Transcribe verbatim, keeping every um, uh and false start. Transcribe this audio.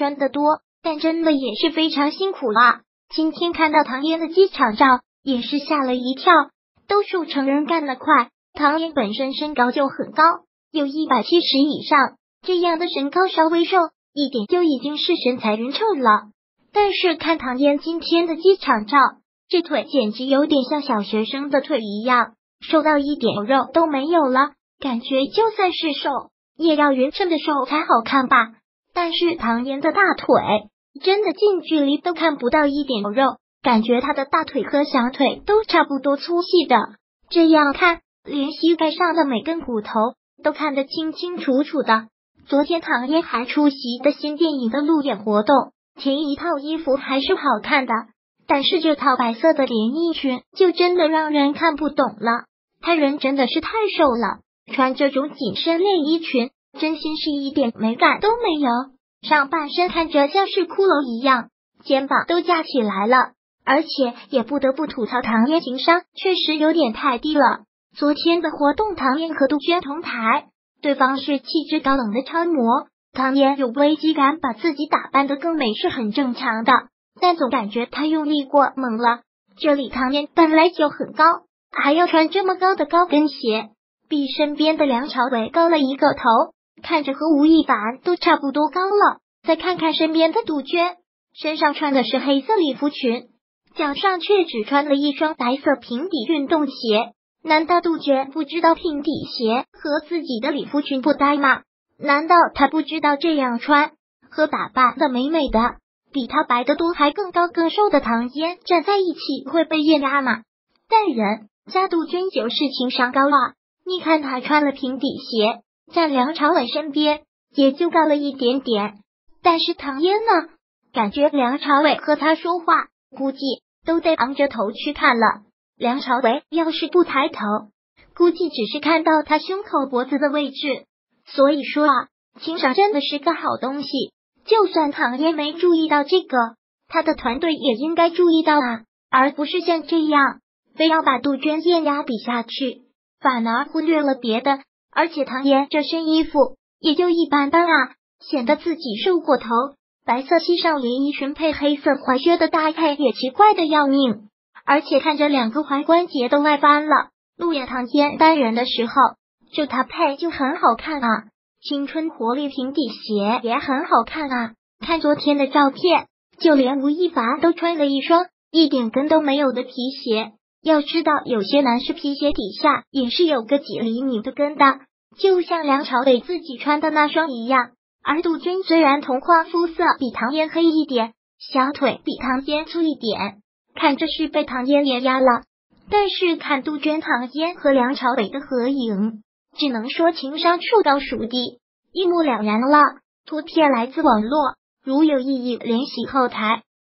赚得多，但真的也是非常辛苦了。今天看到唐嫣的机场照，也是吓了一跳。都说成人干得快，唐嫣本身身高就很高，有一百七十以上，这样的身高稍微瘦一点就已经是身材匀称了。但是看唐嫣今天的机场照，这腿简直有点像小学生的腿一样，瘦到一点肉都没有了，感觉就算是瘦也要匀称的瘦才好看吧。但是唐嫣的大腿真的近距离都看不到一点肉，感觉她的大腿和小腿都差不多粗细的，这样看连膝盖上的每根骨头都看得清清楚楚的。昨天唐嫣还出席的新电影的路演活动，前一套衣服还是好看的，但是这套白色的连衣裙就真的让人看不懂了。她人真的是太瘦了，穿这种紧身连衣裙真心是一点美感都没有，上半身看着像是骷髅一样，肩膀都架起来了。而且也不得不吐槽唐嫣情商确实有点太低了。昨天的活动唐嫣和杜鹃同台，对方是气质高冷的超模，唐嫣有危机感，把自己打扮得更美是很正常的，但总感觉她用力过猛了。这里唐嫣本来就很高，还要穿这么高的高跟鞋，比身边的梁朝伟高了一个头，看着和吴亦凡都差不多高了。再看看身边的杜鹃，身上穿的是黑色礼服裙，脚上却只穿了一双白色平底运动鞋，难道杜鹃不知道平底鞋和自己的礼服裙不搭吗？难道她不知道这样穿和打扮的美美的，比她白得多还更高更瘦的唐嫣站在一起会被艳压吗？但人家杜鹃就是情商高啊，你看她穿了平底鞋，站梁朝伟身边也就高了一点点，但是唐嫣呢，感觉梁朝伟和她说话估计都得昂着头去看了。梁朝伟要是不抬头，估计只是看到他胸口脖子的位置。所以说啊，情商真的是个好东西，就算唐嫣没注意到这个，他的团队也应该注意到啊，而不是像这样非要把杜鹃艳压比下去，反而忽略了别的。而且唐嫣这身衣服也就一般般啊，显得自己瘦过头。白色西上连衣裙配黑色踝靴的搭配也奇怪的要命，而且看着两个踝关节都外翻了。路演唐嫣单人的时候，就她配就很好看啊，青春活力平底鞋也很好看啊。看昨天的照片，就连吴亦凡都穿了一双一点跟都没有的皮鞋。要知道，有些男士皮鞋底下也是有个几厘米的跟的，就像梁朝伟自己穿的那双一样。而杜鹃虽然同框肤色比唐嫣黑一点，小腿比唐嫣粗一点，看着是被唐嫣碾压了，但是看杜鹃、唐嫣和梁朝伟的合影，只能说情商数高数低，一目了然了。图片来自网络，如有异议联系后台。